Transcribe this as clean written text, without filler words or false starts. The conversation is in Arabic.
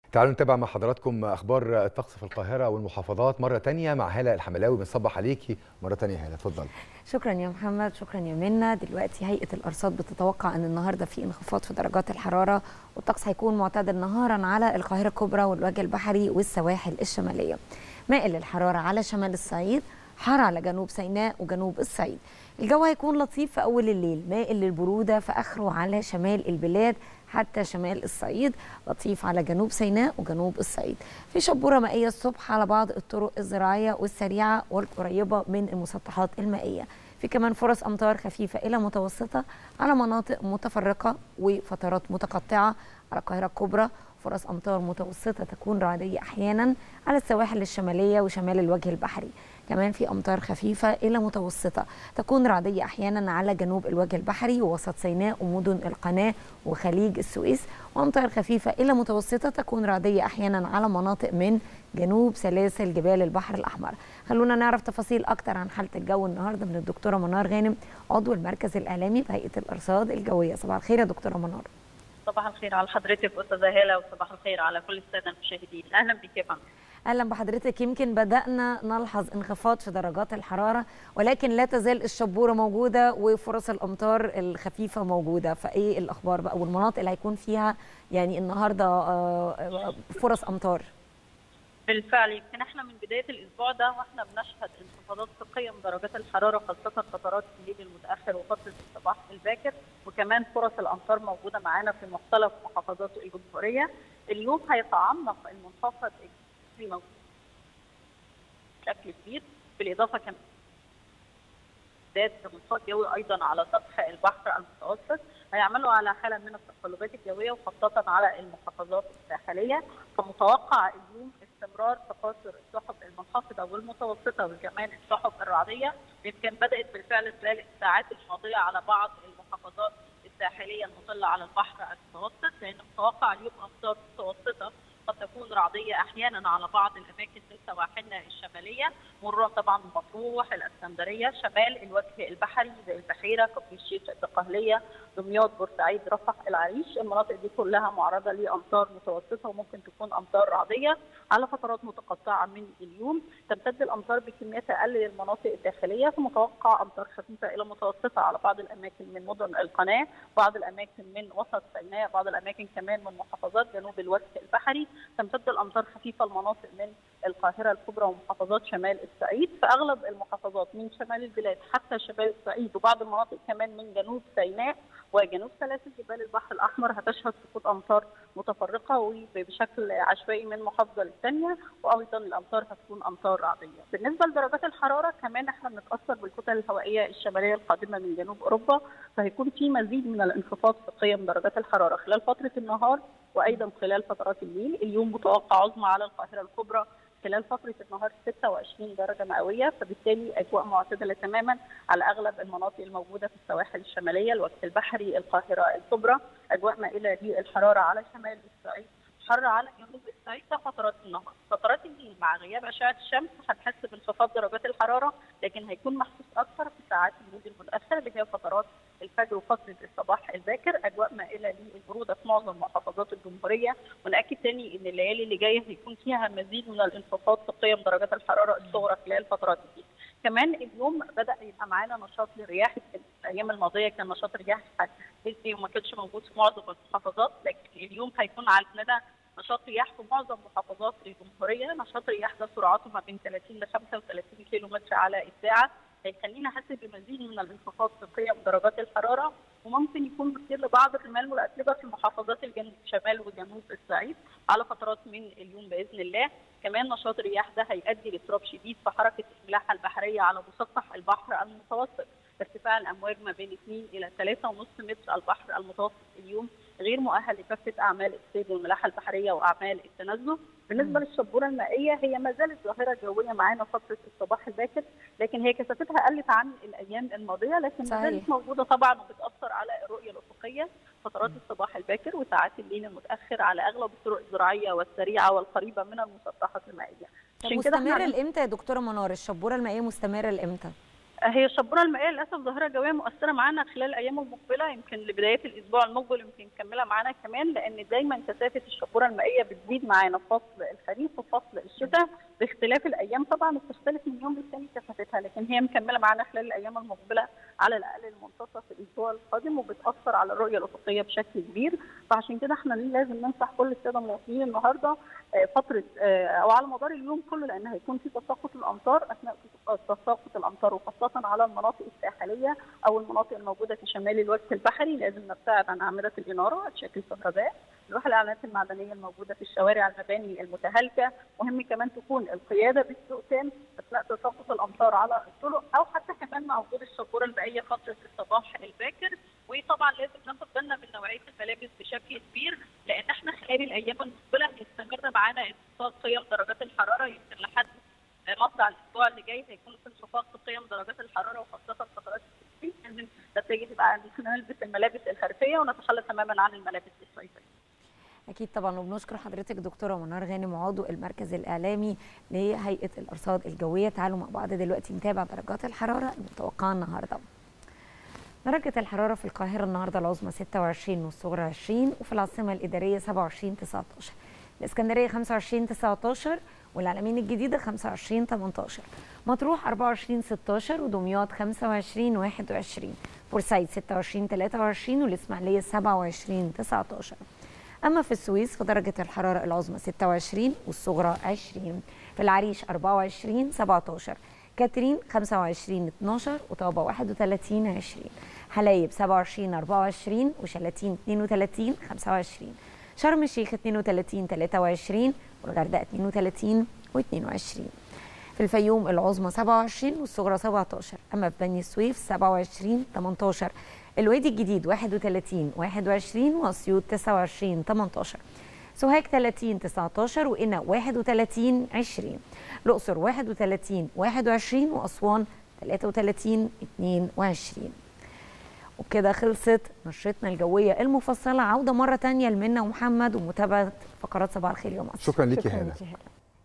تعالوا نتابع مع حضراتكم اخبار الطقس في القاهره والمحافظات مره تانية مع هاله الحملاوي. بنصبح عليكي مره تانية هاله، اتفضلي. شكرا يا محمد، شكرا يا منى. دلوقتي هيئه الارصاد بتتوقع ان النهارده في انخفاض في درجات الحراره، والطقس هيكون معتدل نهارا على القاهره الكبرى والوجه البحري والسواحل الشماليه. مائل الحراره على شمال الصعيد، حار على جنوب سيناء وجنوب الصعيد. الجو هيكون لطيف في اول الليل، مائل للبروده في اخره على شمال البلاد حتى شمال الصعيد، لطيف على جنوب سيناء وجنوب الصعيد. في شبوره مائيه الصبح على بعض الطرق الزراعيه والسريعه والقريبه من المسطحات المائيه. في كمان فرص امطار خفيفه الى متوسطه على مناطق متفرقه وفترات متقطعه على القاهره الكبرى. فرص امطار متوسطه تكون رعديه احيانا على السواحل الشماليه وشمال الوجه البحري. كمان في امطار خفيفه الى متوسطه تكون رعديه احيانا على جنوب الوجه البحري ووسط سيناء ومدن القناه وخليج السويس، وامطار خفيفه الى متوسطه تكون رعديه احيانا على مناطق من جنوب سلاسل جبال البحر الاحمر. خلونا نعرف تفاصيل اكتر عن حاله الجو النهارده من الدكتوره منار غانم، عضو المركز الاعلامي بهيئه الارصاد الجويه. صباح الخير يا دكتوره منار. صباح الخير على حضرتك استاذه هاله، وصباح الخير على كل الساده المشاهدين. اهلا بك يا فندم. اهلا بحضرتك. يمكن بدانا نلحظ انخفاض في درجات الحراره، ولكن لا تزال الشبوره موجوده وفرص الامطار الخفيفه موجوده. فايه الاخبار بقى والمناطق اللي هيكون فيها يعني النهارده فرص امطار؟ بالفعل يمكن احنا من بدايه الاسبوع ده واحنا بنشهد انخفاضات في قيم درجات الحراره، خاصه فترات الليل المتاخر وفتره الصباح الباكر، وكمان فرص الامطار موجوده معانا في مختلف محافظات الجمهوريه. اليوم هيتعمق المنخفض بشكل كبير، بالاضافه كمان منخفض جوي ايضا على سطح البحر المتوسط هيعملوا على حاله من التقلبات الجويه، وخاصه على المحافظات الساحليه. فمتوقع اليوم استمرار تكاثر السحب المنخفضه والمتوسطه وكمان السحب الرعديه. يمكن بدات بالفعل خلال الساعات الماضيه على بعض المحافظات الساحليه المطله على البحر المتوسط، لان متوقع اليوم امطار متوسطه قد تكون رعديه احيانا على بعض الاماكن في سواحلنا الشماليه، مرورا طبعا بمطروح، الاسكندريه، شمال الوجه البحري زي البحيره، كفر الشيخ، الدقهليه، دمياط، بورسعيد، رفح، العريش. المناطق دي كلها معرضه لامطار متوسطه وممكن تكون امطار رعديه على فترات متقطعه من اليوم. تمتد الامطار بكميات اقل للمناطق الداخليه، فمتوقع امطار خفيفه الى متوسطه على بعض الاماكن من مدن القناه، بعض الاماكن من وسط سيناء، بعض الاماكن كمان من محافظات جنوب الوجه البحري. تمتد الامطار خفيفه لمناطق من القاهره الكبرى ومحافظات شمال الصعيد. في اغلب المحافظات من شمال البلاد حتى شمال الصعيد، وبعض المناطق كمان من جنوب سيناء وجنوب سلاسل جبال البحر الاحمر هتشهد سقوط امطار متفرقه وبشكل عشوائي من محافظه للثانيه، وايضا الامطار هتكون امطار رعديه. بالنسبه لدرجات الحراره كمان احنا بنتاثر بالكتل الهوائيه الشماليه القادمه من جنوب اوروبا، فهيكون في مزيد من الانخفاض في قيم درجات الحراره خلال فتره النهار وايضا خلال فترات الليل. اليوم متوقع عظمى على القاهره الكبرى خلال فتره النهار 26 درجه مئويه، فبالتالي اجواء معتدله تماما على اغلب المناطق الموجوده في السواحل الشماليه، الوجه البحري، القاهره الكبرى. اجواء مائله للحراره على شمال الصعيد، حر على جنوب الصعيد ده فترات النهار. فترات الليل مع غياب اشعه الشمس هنحس بانخفاض درجات الحراره، لكن هيكون محسوس اكثر في ساعات الليل المتاخر اللي هي فترات الفجر وفتره الصباح الباكر. اجواء مائله للبروده في معظم محافظات الجمهوريه، وناكد تاني ان الليالي اللي جايه هيكون فيها مزيد من الانخفاض في قيم درجات الحراره الصغرى خلال فترات الليل. كمان اليوم بدا يبقى معانا نشاط للرياح. الايام الماضيه كان نشاط رياح هزي وما كانش موجود في معظم المحافظات، لكن اليوم هيكون عندنا نشاط رياح في معظم محافظات الجمهوريه. نشاط رياح ده سرعته ما بين 30 ل 35 كيلو متر على الساعه، هيخلينا نحس بمزيد من الانخفاض في قيم درجات الحراره، وممكن يكون مثير لبعض الرمال والاتربه في محافظات الجنوب شمال وجنوب الصعيد على فترات من اليوم باذن الله. كمان نشاط الرياح ده هيؤدي لاضطراب شديد في حركه الملاحه البحريه على مسطح البحر المتوسط، ارتفاع الامواج ما بين 2 الى 3.5 متر. البحر المتوسط اليوم غير مؤهل لكافه اعمال الصيد والملاحه البحريه واعمال التنزه. بالنسبه للشبوره المائيه هي ما زالت ظاهره جويه معانا فتره الصباح الباكر، لكن هي كثافتها قلت عن الايام الماضيه، لكن ما زالت موجوده طبعا وبتاثر على الرؤيه الافقيه فترات الصباح الباكر وساعات الليل المتاخر على اغلب الطرق الزراعيه والسريعه والقريبه من المسطحات المائيه. طب مستمر لامتى يا دكتوره منار؟ الشبوره المائيه مستمره لامتى؟ هي الشبوره المائيه للاسف ظاهره جويه مؤثره معانا خلال الايام المقبله، يمكن لبدايات الاسبوع المقبل يمكن مكمله معانا كمان، لان دايما كثافه الشبوره المائيه بتزيد معانا في فصل الخريف وفصل الشتاء، باختلاف الايام طبعا بتختلف من يوم للتاني كثافتها، لكن هي مكمله معانا خلال الايام المقبله على الاقل المنتصف الاسبوع القادم، وبتاثر على الرؤيه الافقيه بشكل كبير. فعشان كده احنا لازم ننصح كل الساده المواطنين النهارده فتره او على مدار اليوم كله، لان هيكون في تساقط الامطار اثناء تساقط الامطار، وخاصه على المناطق الساحليه او المناطق الموجوده في شمال الوجه البحري. لازم نبتعد عن اعمده الاناره تشكل كهرباء، نروح الاعلانات المعدنيه الموجوده في الشوارع، المباني المتهالكه. مهم كمان تكون القياده بالسوقتان اثناء تساقط الامطار على الطرق، او حتى كمان مع وجود الشبوره المائيه فتره الصباح الباكر. وطبعا لازم ناخد بالنا من نوعيه الملابس بشكل كبير، لان احنا خلال الايام المقبله هيستمر معانا انخفاض قيم درجات الحراره، يمكن لحد مطلع الاسبوع اللي جاي هيكون في انخفاض في قيم درجات الحراره، وخاصه فترات الصيف لازم نبتدي تبقى نلبس الملابس الخريفيه ونتخلى تماما عن الملابس الصيفيه. اكيد طبعا، وبنشكر حضرتك دكتوره منار غانم عضو المركز الاعلامي لهيئه الارصاد الجويه. تعالوا مع بعض دلوقتي نتابع درجات الحراره المتوقعه النهارده. درجه الحراره في القاهره النهارده العظمى 26 والصغرى 20، وفي العاصمه الاداريه 27 19، الاسكندريه 25 19، والعلمين الجديده 25 18، مطروح 24 16، ودمياط 25 21، بورسعيد 26 23، والاسماعيليه 27 19. أما في السويس فدرجة الحرارة العظمى 26 والصغرى 20، في العريش 24 17، كاترين 25 12، وطابة 31 20، حلايب 27 24، وشلاتين 32 25، شرم الشيخ 32 23، والغردقة 32 و22. في الفيوم العظمى 27 والصغرى 17، أما في بني سويف 27 18، الوادي الجديد 31 21، واسيوط 29 18، سوهاج 30 19، وقنا 31 20، الأقصر 31 21، وأسوان 33 22. وبكده خلصت نشرتنا الجوية المفصلة. عودة مرة تانية لمنى ومحمد ومتابعة فقرات صباح الخير يا مصر. شكرا ليكي هنا.